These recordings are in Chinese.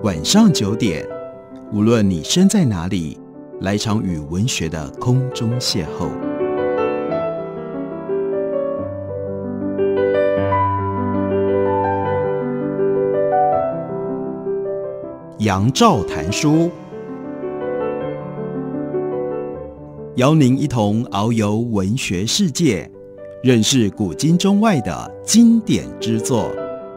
晚上9点，无论你身在哪里，来场与文学的空中邂逅。杨照谈书，邀您一同遨游文学世界，认识古今中外的经典之作。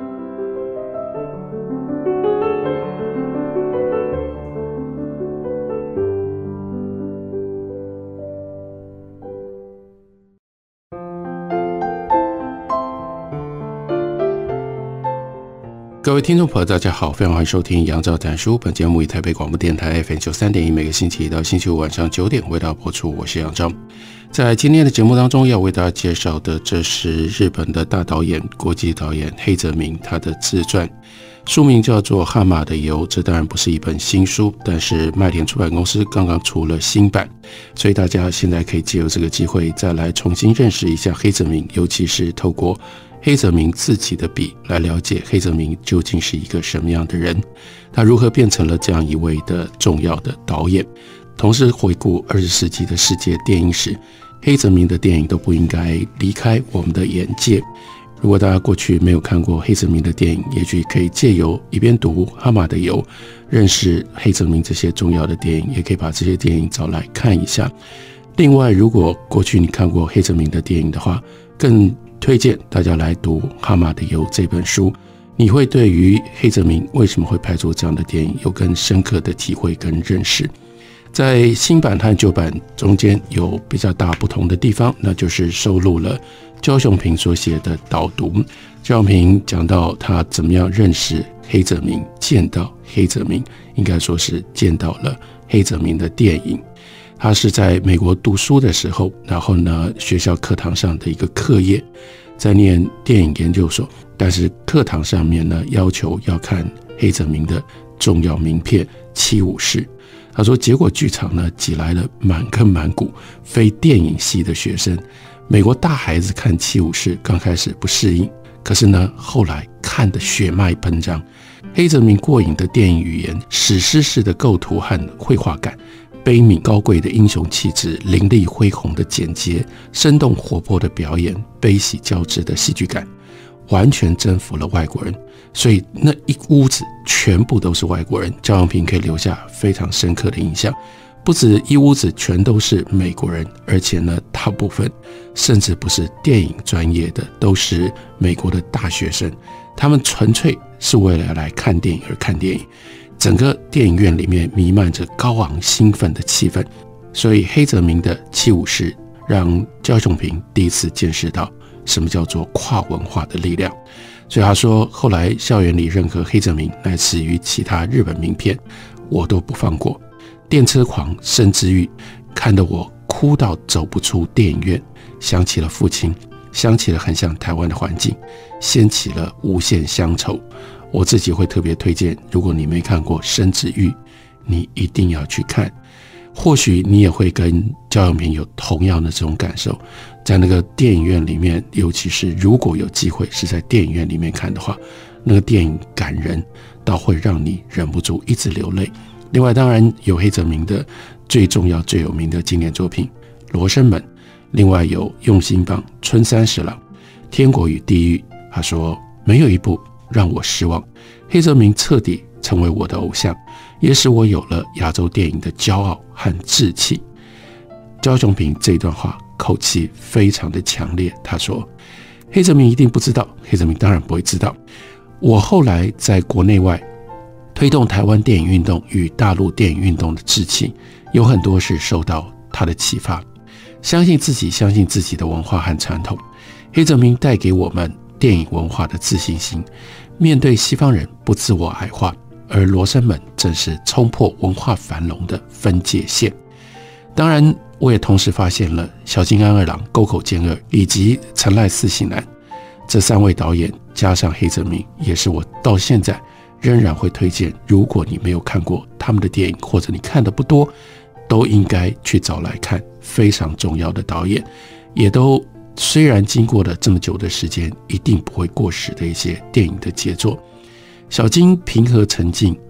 各位听众朋友大家好，非常欢迎收听杨照谈书。本节目以台北广播电台 FM93.1 每个星期一到星期五晚上9点为大家播出，我是杨照。在今天的节目当中要为大家介绍的，这是日本的大导演、国际导演黑泽明他的自传，书名叫做《蛤蟆的油》。这当然不是一本新书，但是麦田出版公司刚刚出了新版，所以大家现在可以借由这个机会再来重新认识一下黑泽明，尤其是透过黑泽明自己的笔来了解黑泽明究竟是一个什么样的人，他如何变成了这样一位的重要的导演。同时回顾20世纪的世界电影史，黑泽明的电影都不应该离开我们的眼界。如果大家过去没有看过黑泽明的电影，也许可以借由一边读《蛤蟆的油》认识黑泽明这些重要的电影，也可以把这些电影找来看一下。另外，如果过去你看过黑泽明的电影的话，更推荐大家来读《蛤蟆的油》这本书，你会对于黑泽明为什么会拍出这样的电影有更深刻的体会跟认识。在新版和旧版中间有比较大不同的地方，那就是收录了焦雄平所写的导读。焦雄平讲到他怎么样认识黑泽明，见到黑泽明，应该说是见到了黑泽明的电影。他是在美国读书的时候，然后呢，学校课堂上的一个课业，在念电影研究所，但是课堂上面呢，要求要看黑泽明的重要名片《七武士》。他说，结果剧场呢挤来了满坑满谷非电影系的学生，美国大孩子看《七武士》刚开始不适应，可是呢，后来看得血脉喷张。黑泽明过瘾的电影语言，史诗式的构图和绘画感，悲悯高贵的英雄气质，凌厉恢宏的简洁，生动活泼的表演，悲喜交织的戏剧感，完全征服了外国人。所以那一屋子全部都是外国人，焦雄平可以留下非常深刻的印象。不止一屋子全都是美国人，而且呢，大部分甚至不是电影专业的，都是美国的大学生，他们纯粹是为了来看电影而看电影。整个电影院里面弥漫着高昂兴奋的气氛，所以黑泽明的《七武士》让焦雄平第一次见识到什么叫做跨文化的力量。所以他说，后来校园里任何黑泽明乃至于其他日本名片我都不放过。电车狂申之玉看得我哭到走不出电影院，想起了父亲，想起了很像台湾的环境，掀起了无限乡愁。我自己会特别推荐，如果你没看过申之玉，你一定要去看。或许你也会跟焦雄平有同样的这种感受，在那个电影院里面，尤其是如果有机会是在电影院里面看的话，那个电影感人到会让你忍不住一直流泪。另外当然有黑泽明的最重要最有名的经典作品《罗生门》，另外有用心棒、春三十郎、天国与地狱。他说，没有一部让我失望，黑泽明彻底成为我的偶像，也使我有了亚洲电影的骄傲和志气。焦雄平这段话口气非常的强烈，他说，黑泽明一定不知道，黑泽明当然不会知道，我后来在国内外推动台湾电影运动与大陆电影运动的志气，有很多是受到他的启发。相信自己，相信自己的文化和传统。黑泽明带给我们电影文化的自信心，面对西方人不自我矮化，而罗生门正是冲破文化繁荣的分界线。当然我也同时发现了小津安二郎、沟口健二以及成濑四喜男这3位导演，加上黑泽明，也是我到现在仍然会推荐，如果你没有看过他们的电影，或者你看的不多，都应该去找来看，非常重要的导演，也都虽然经过了这么久的时间，一定不会过时的一些电影的杰作。小津平和沉静，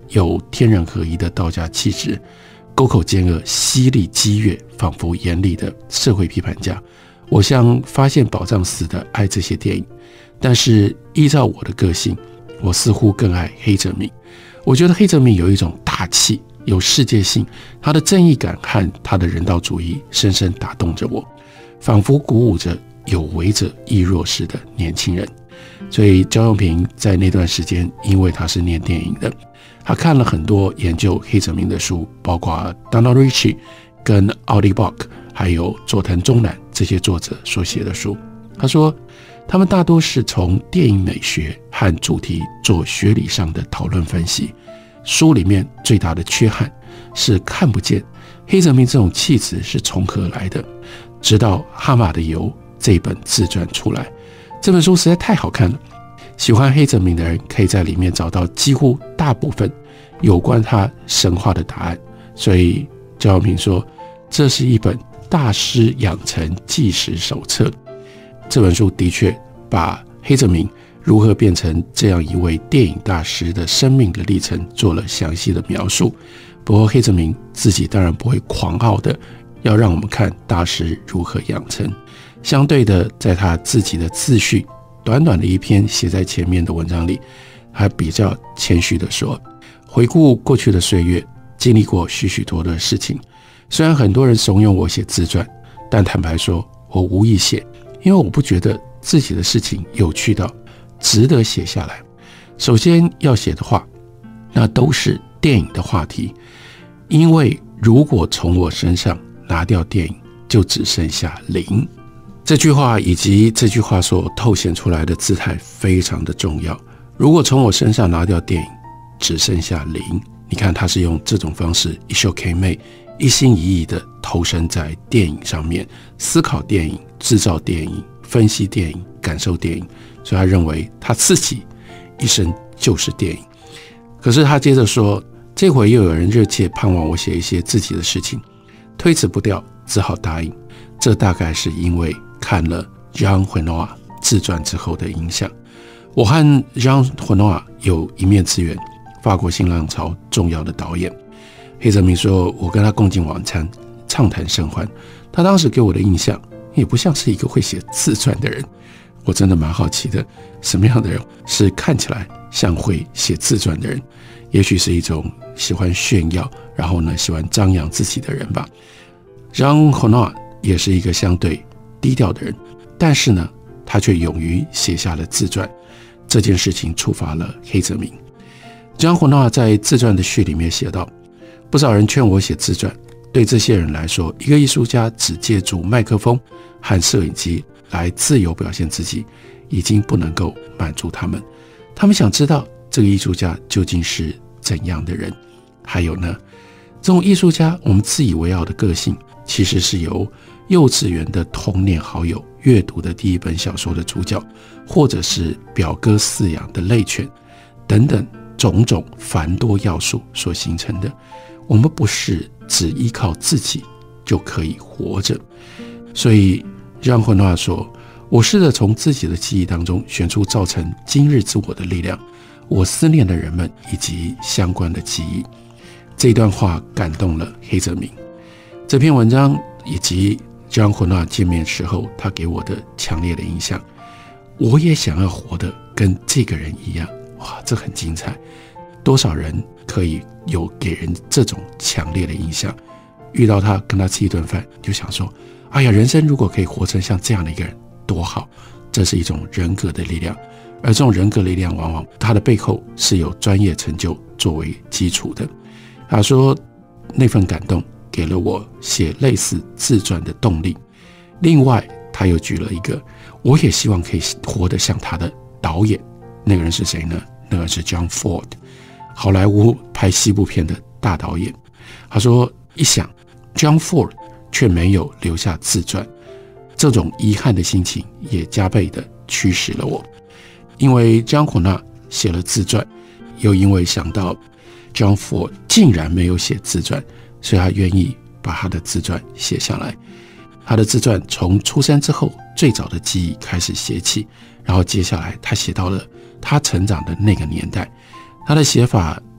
有天人合一的道家气质，沟口兼恶，犀利激越，仿佛严厉的社会批判家。我像发现宝藏似的爱这些电影，但是依照我的个性，我似乎更爱黑泽明。我觉得黑泽明有一种大气，有世界性，他的正义感和他的人道主义深深打动着我，仿佛鼓舞着有为者亦若是的年轻人。所以焦永平在那段时间，因为他是念电影的，他看了很多研究黑泽明的书，包括 Donald Ritchie 跟 Audie Bach 还有佐藤忠男这些作者所写的书。他说他们大多是从电影美学和主题做学理上的讨论分析，书里面最大的缺憾是看不见黑泽明这种气质是从何来的。直到《哈马的油》这本自传出来，这本书实在太好看了，喜欢黑泽明的人可以在里面找到几乎大部分有关他神话的答案。所以焦永平说，这是一本大师养成纪实手册。这本书的确把黑泽明如何变成这样一位电影大师的生命的历程做了详细的描述。不过黑泽明自己当然不会狂傲的要让我们看大师如何养成，相对的，在他自己的自序短短的一篇写在前面的文章里，还比较谦虚的说，回顾过去的岁月，经历过许许多的事情，虽然很多人怂恿我写自传，但坦白说我无意写，因为我不觉得自己的事情有趣到值得写下来。首先要写的话，那都是电影的话题，因为如果从我身上拿掉电影，就只剩下零。这句话以及这句话所透显出来的姿态非常的重要。如果从我身上拿掉电影，只剩下零，你看他是用这种方式一秀 K 妹一心一意的投身在电影上面，思考电影，制造电影，分析电影，感受电影，所以他认为他自己一生就是电影。可是他接着说，这回又有人热切盼望我写一些自己的事情，推辞不掉，只好答应。这大概是因为看了 Jean Renoir 自传之后的影响。我和 Jean Renoir 有一面之缘，法国新浪潮重要的导演。黑泽明说，我跟他共进晚餐，畅谈甚欢。他当时给我的印象也不像是一个会写自传的人。我真的蛮好奇的，什么样的人是看起来像会写自传的人？也许是一种喜欢炫耀，然后呢喜欢张扬自己的人吧。Jean Renoir 也是一个相对低调的人，但是呢他却勇于写下了自传。这件事情触发了黑泽明。Jean Renoir 在自传的序里面写道，不少人劝我写自传，对这些人来说，一个艺术家只借助麦克风和摄影机来自由表现自己，已经不能够满足他们。他们想知道这个艺术家究竟是怎样的人。还有呢，这种艺术家我们自以为傲的个性，其实是由幼稚园的童年好友阅读的第一本小说的主角，或者是表哥饲养的类犬等等种种繁多要素所形成的。我们不是只依靠自己就可以活着。所以让混话说，我试着从自己的记忆当中选出造成今日之我的力量，我思念的人们以及相关的记忆。这段话感动了黑泽明。这篇文章以及Jean Renoir见面时候他给我的强烈的印象，我也想要活得跟这个人一样。哇，这很精彩。多少人可以有给人这种强烈的印象，遇到他跟他吃一顿饭就想说，哎呀，人生如果可以活成像这样的一个人多好。这是一种人格的力量，而这种人格力量往往它的背后是有专业成就作为基础的。他说那份感动给了我写类似自传的动力。另外他又举了一个我也希望可以活得像他的导演，那个人是谁呢？那个是 John Ford， 好莱坞拍西部片的大导演。他说一想 John Ford 却没有留下自传，这种遗憾的心情也加倍的驱使了我。因为 Jean Renoir 写了自传，又因为想到 John Ford 竟然没有写自传，所以他愿意把他的自传写下来。他的自传从出生之后最早的记忆开始写起，然后接下来他写到了他成长的那个年代。他的写法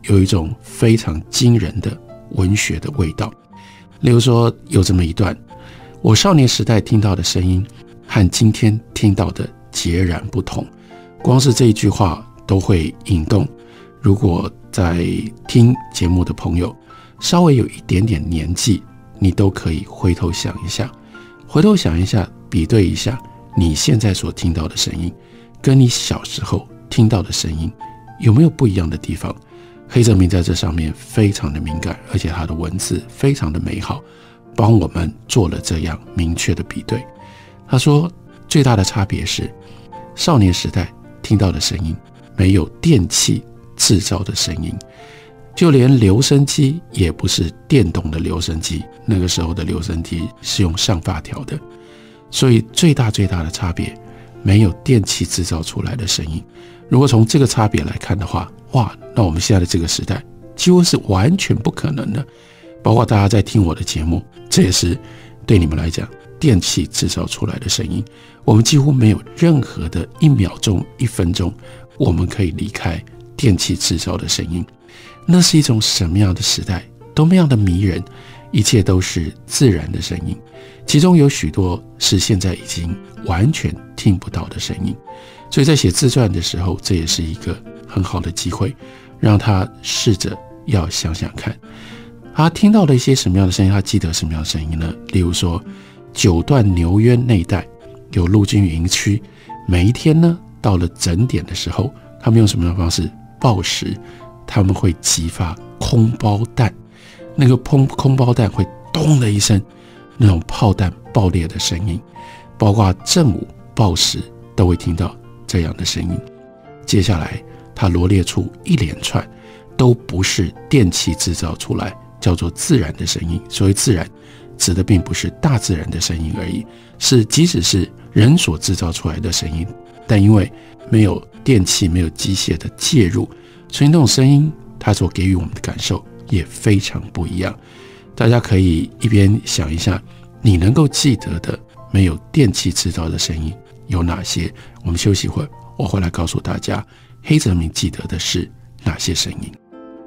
有一种非常惊人的文学的味道。例如说有这么一段，我少年时代听到的声音和今天听到的截然不同，光是这一句话都会引动如果在听节目的朋友稍微有一点点年纪，你都可以回头想一下，比对一下你现在所听到的声音跟你小时候听到的声音有没有不一样的地方。黑泽明在这上面非常的敏感，而且他的文字非常的美好，帮我们做了这样明确的比对。他说最大的差别是少年时代听到的声音没有电器制造的声音，就连留声机也不是电动的留声机，那个时候的留声机是用上发条的，所以最大的差别没有电器制造出来的声音。如果从这个差别来看的话，哇，那我们现在的这个时代几乎是完全不可能的。包括大家在听我的节目，这也是对你们来讲电器制造出来的声音。我们几乎没有任何的1秒钟、1分钟我们可以离开电器制造的声音。那是一种什么样的时代，多么样的迷人，一切都是自然的声音，其中有许多是现在已经完全听不到的声音。所以在写自传的时候，这也是一个很好的机会，让他试着要想想看他听到了一些什么样的声音，他记得什么样的声音呢？例如说9段纽约那一带有陆军营区，每一天呢到了整点的时候，他们用什么样的方式报时？他们会击发空包弹，那个空包弹会咚的一声，那种炮弹爆裂的声音，包括正午报时都会听到这样的声音。接下来他罗列出一连串都不是电器制造出来，叫做自然的声音。所谓自然指的并不是大自然的声音而已，是即使是人所制造出来的声音，但因为没有电器没有机械的介入，所以那种声音它所给予我们的感受也非常不一样。大家可以一边想一下你能够记得的没有电器制造的声音有哪些。我们休息一会儿，我会来告诉大家黑泽明记得的是哪些声音。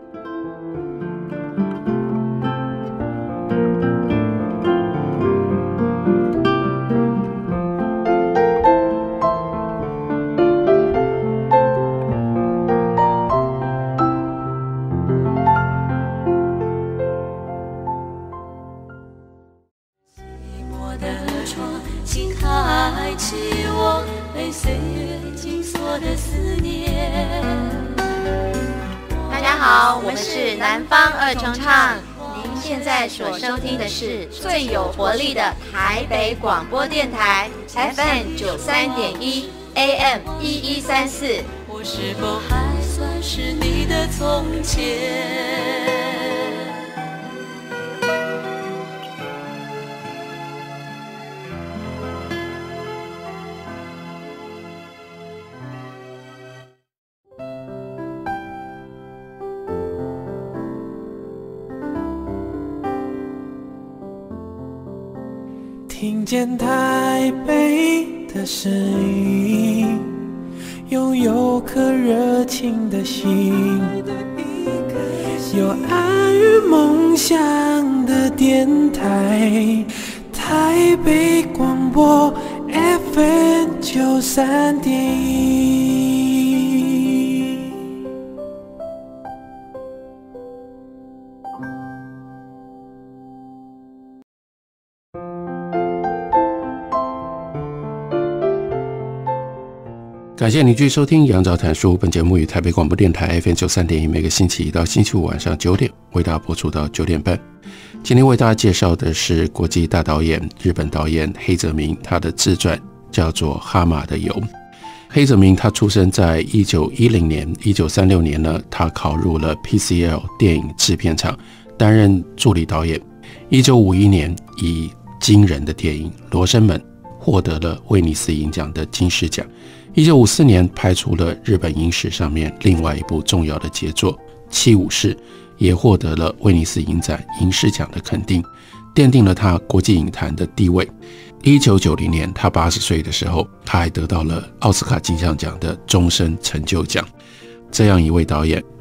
南方二重唱，您现在所收听的是最有活力的台北广播电台 FM 93.1 AM 1134。 我是否还算是你的从前？ 听见台北的声音，拥有颗热情的心，有爱与梦想的电台，台北广播 FM 93.1。 感谢您继续收听杨照谈书，本节目与台北广播电台 FM 93.1每个星期一到星期五晚上9点为大家播出到9点半。今天为大家介绍的是国际大导演日本导演黑泽明，他的自传叫做《哈马的油》。黑泽明他出生在1910年，1936年呢，他考入了 PCL 电影制片厂担任助理导演。1951年以惊人的电影《罗生门》获得了威尼斯影奖的金狮奖。1954年拍出了日本影史上面另外一部重要的杰作《七武士》，也获得了威尼斯影展银狮奖的肯定，奠定了他国际影坛的地位。1990年他80岁的时候，他还得到了奥斯卡金像奖的终身成就奖。这样一位导演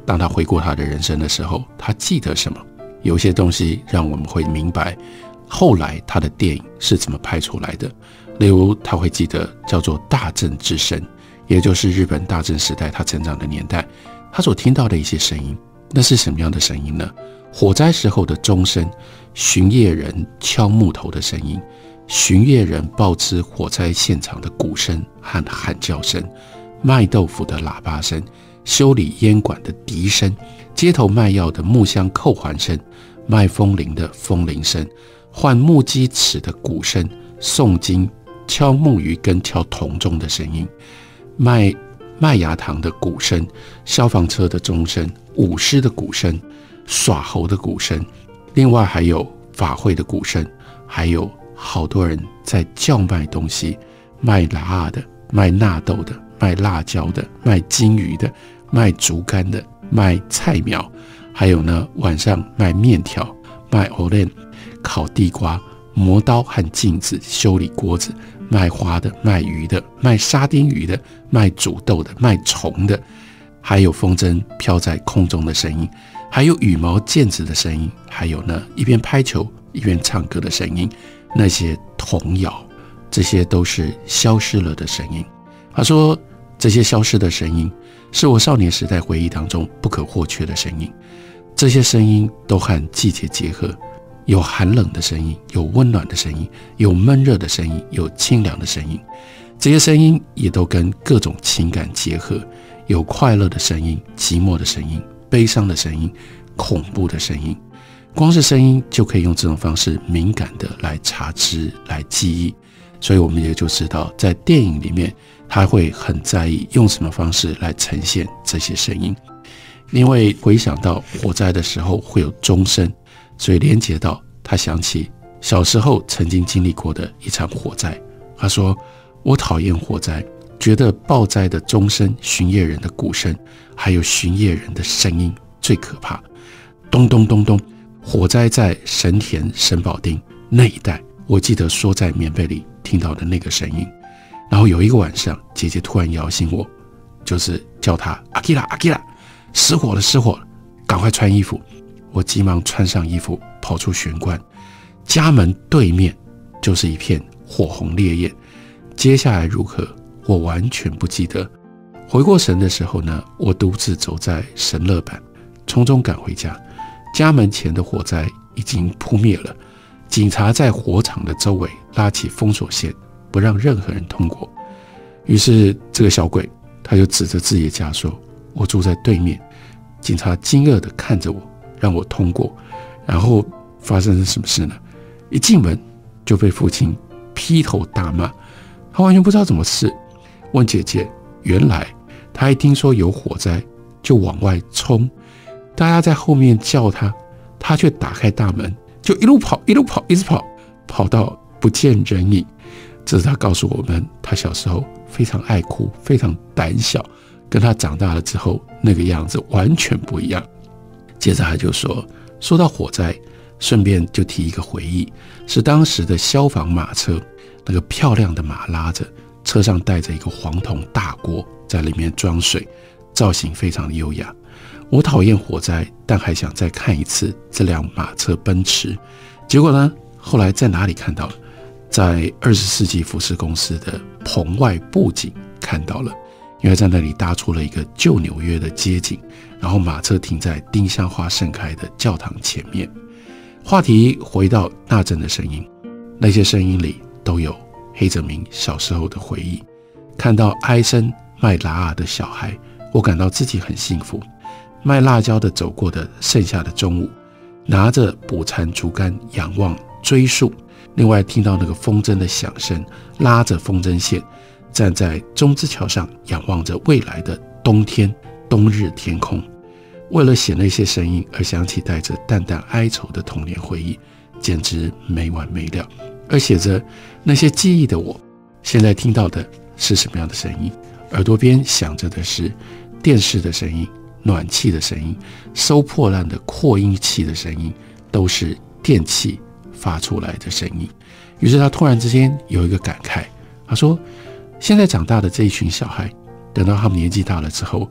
当他回顾他的人生的时候，他记得什么？有些东西让我们会明白后来他的电影是怎么拍出来的。例如他会记得叫做大正之声，也就是日本大正时代他成长的年代，他所听到的一些声音。那是什么样的声音呢？火灾时候的钟声，巡夜人敲木头的声音，巡夜人报知火灾现场的鼓声和喊叫声，卖豆腐的喇叭声，修理烟管的笛声，街头卖药的木箱扣环声，卖风铃的风铃声，换木屐齿的鼓声，诵经敲木鱼跟敲铜钟的声音，卖麦芽糖的鼓声，消防车的钟声，舞狮的鼓声，耍猴的鼓声，另外还有法会的鼓声，还有好多人在叫卖东西，卖辣的，卖纳豆的，卖辣椒的，卖金鱼的，卖竹竿的，卖菜苗，还有呢晚上卖面条，卖藕链，烤地瓜，磨刀和镜子，修理锅子，卖花的，卖鱼的，卖沙丁鱼的，卖煮豆的，卖虫的，还有风筝飘在空中的声音，还有羽毛毽子的声音，还有呢一边拍球一边唱歌的声音，那些童谣，这些都是消失了的声音。他说这些消失的声音是我少年时代回忆当中不可或缺的声音，这些声音都和季节结合，有寒冷的声音，有温暖的声音，有闷热的声音，有清凉的声音，这些声音也都跟各种情感结合，有快乐的声音，寂寞的声音，悲伤的声音，恐怖的声音。光是声音就可以用这种方式敏感的来察知，来记忆。所以我们也就知道在电影里面他会很在意用什么方式来呈现这些声音。因为回想到火灾的时候会有钟声，所以连接到他想起小时候曾经经历过的一场火灾。他说我讨厌火灾，觉得报灾的钟声，巡夜人的鼓声，还有巡夜人的声音最可怕。咚咚咚咚，火灾在神田神保町那一带，我记得缩在棉被里听到的那个声音。然后有一个晚上，姐姐突然摇醒我，就是叫她阿基拉阿基拉，失火了失火了，赶快穿衣服。我急忙穿上衣服跑出玄关，家门对面就是一片火红烈焰。接下来如何我完全不记得。回过神的时候呢，我独自走在神乐坂，匆匆赶回家。家门前的火灾已经扑灭了，警察在火场的周围拉起封锁线，不让任何人通过。于是这个小鬼他就指着自己的家说，我住在对面。警察惊愕地看着我，让我通过。然后发生了什么事呢？一进门就被父亲劈头大骂，他完全不知道怎么事。问姐姐，原来他一听说有火灾就往外冲，大家在后面叫他，他却打开大门就一路跑一路跑，一直跑，跑到不见人影。这是他告诉我们，他小时候非常爱哭，非常胆小，跟他长大了之后那个样子完全不一样。接着他就说到火灾，顺便就提一个回忆，是当时的消防马车，那个漂亮的马拉着，车上带着一个黄铜大锅，在里面装水，造型非常的优雅。我讨厌火灾，但还想再看一次这辆马车奔驰。结果呢，后来在哪里看到了？在20世纪服饰公司的棚外布景看到了，因为在那里搭出了一个旧纽约的街景，然后马车停在丁香花盛开的教堂前面。话题回到那阵的声音，那些声音里都有黑泽明小时候的回忆。看到哀声卖辣的小孩，我感到自己很幸福。卖辣椒的走过的盛夏的中午，拿着捕蝉竹竿仰望追溯。另外听到那个风筝的响声，拉着风筝线，站在中之桥上仰望着未来的冬天冬日天空。为了写那些声音而想起带着淡淡哀愁的童年回忆，简直没完没了。而写着那些记忆的我，现在听到的是什么样的声音？耳朵边响着的是电视的声音，暖气的声音，收破烂的扩音器的声音，都是电器发出来的声音。于是他突然之间有一个感慨，他说现在长大的这一群小孩，等到他们年纪大了之后，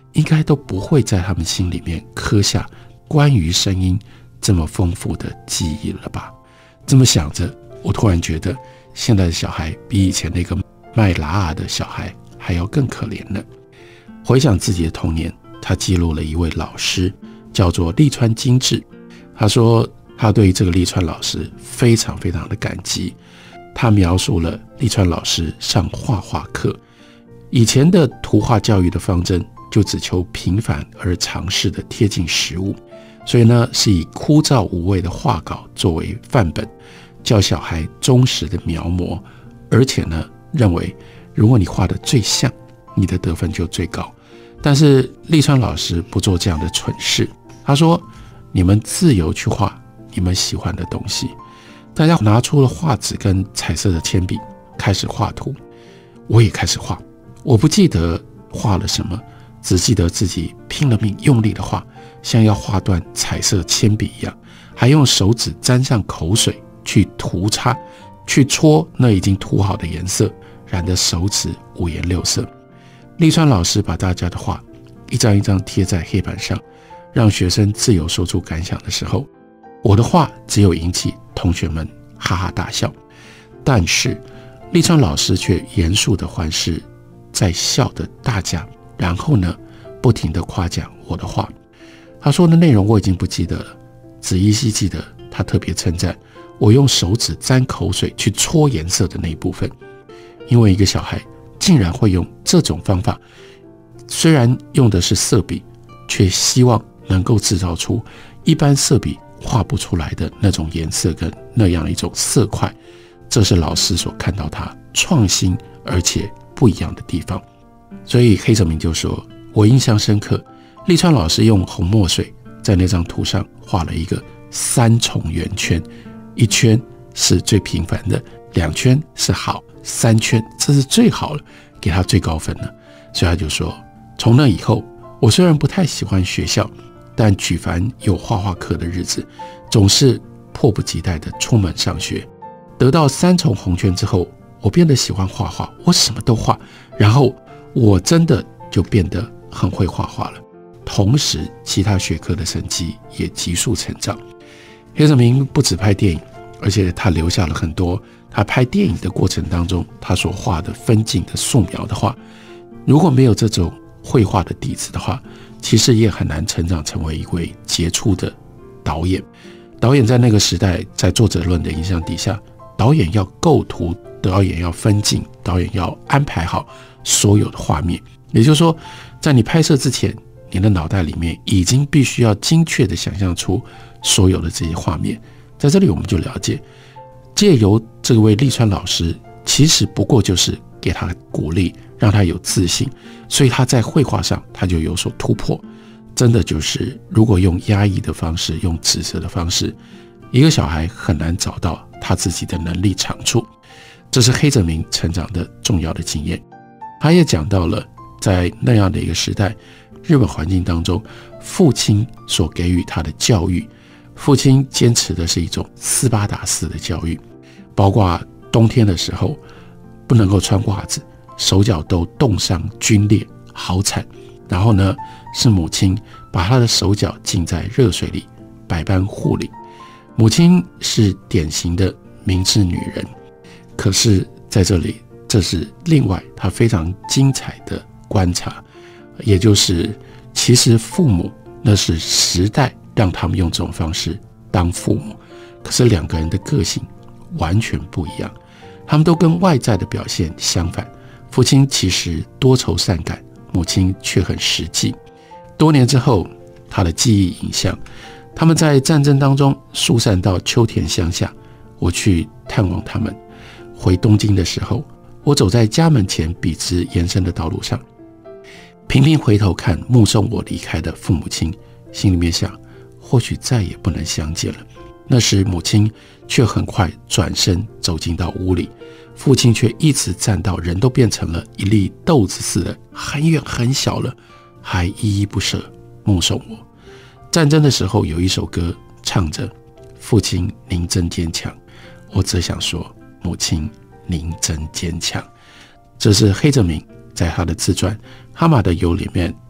应该都不会在他们心里面刻下关于声音这么丰富的记忆了吧。这么想着，我突然觉得现在的小孩比以前那个卖拉尔的小孩还要更可怜了。回想自己的童年，他记录了一位老师，叫做立川精治。他说他对这个立川老师非常非常的感激。他描述了立川老师上画画课，以前的图画教育的方针就只求平凡而尝试的贴近实物，所以呢是以枯燥无味的画稿作为范本，叫小孩忠实的描摹，而且呢认为如果你画得最像，你的得分就最高。但是立川老师不做这样的蠢事，他说你们自由去画你们喜欢的东西。大家拿出了画纸跟彩色的铅笔开始画图，我也开始画。我不记得画了什么，只记得自己拼了命用力的画，像要画断彩色铅笔一样，还用手指沾上口水去涂擦，去搓那已经涂好的颜色，染得手指五颜六色。立川老师把大家的画一张一张贴在黑板上，让学生自由说出感想的时候，我的画只有引起同学们哈哈大笑，但是立川老师却严肃地环视在笑的大家，然后呢不停地夸奖我的画。他说的内容我已经不记得了，只依稀记得他特别称赞我用手指沾口水去搓颜色的那一部分。因为一个小孩竟然会用这种方法，虽然用的是色笔，却希望能够制造出一般色笔画不出来的那种颜色跟那样一种色块，这是老师所看到他创新而且不一样的地方。所以黑泽明就说，我印象深刻，立川老师用红墨水在那张图上画了一个3重圆圈，一圈是最平凡的，2圈是好，3圈这是最好了，给他最高分了。所以他就说，从那以后，我虽然不太喜欢学校，但举凡有画画课的日子，总是迫不及待地出门上学。得到3重红圈之后，我变得喜欢画画，我什么都画，然后我真的就变得很会画画了。同时其他学科的成绩也急速成长。黑泽明不只拍电影，而且他留下了很多他拍电影的过程当中他所画的分镜的素描的画。如果没有这种绘画的底子的话，其实也很难成长成为一位杰出的导演。导演在那个时代，在作者论的影响底下，导演要构图，导演要分镜，导演要安排好所有的画面。也就是说，在你拍摄之前，你的脑袋里面已经必须要精确地想象出所有的这些画面。在这里我们就了解，借由这位立川老师，其实不过就是给他鼓励，让他有自信，所以他在绘画上他就有所突破。真的就是如果用压抑的方式，用指责的方式，一个小孩很难找到他自己的能力长处。这是黑泽明成长的重要的经验。他也讲到了在那样的一个时代，日本环境当中，父亲所给予他的教育，父亲坚持的是一种斯巴达式的教育，包括冬天的时候不能够穿袜子，手脚都冻伤皲裂，好惨。然后呢，是母亲把他的手脚浸在热水里，百般护理。母亲是典型的明智女人，可是在这里，这是另外她非常精彩的观察，也就是其实父母那是时代让他们用这种方式当父母，可是两个人的个性完全不一样，他们都跟外在的表现相反。父亲其实多愁善感，母亲却很实际。多年之后，他的记忆影像，他们在战争当中疏散到秋田乡下，我去探望他们。回东京的时候，我走在家门前笔直延伸的道路上，频频回头看目送我离开的父母亲，心里面想，或许再也不能相见了。那时母亲却很快转身走进到屋里，父亲却一直站到人都变成了一粒豆子似的，很远很小了，还依依不舍目送我。战争的时候有一首歌唱着，父亲您真坚强，我只想说，母亲您真坚强。这是黑泽明在他的自传《哈马的游》里面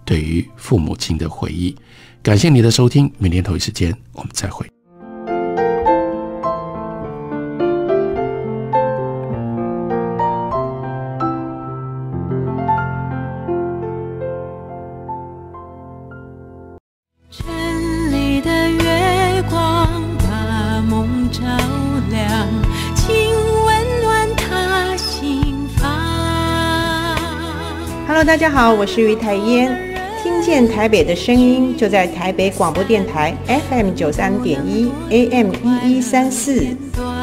对于父母亲的回忆。感谢你的收听，明天同一时间我们再会。 城里的月光把梦照亮，请温暖他心房。 Hello， 大家好，我是于台烟。听见台北的声音，就在台北广播电台 FM 93.1 AM 1134。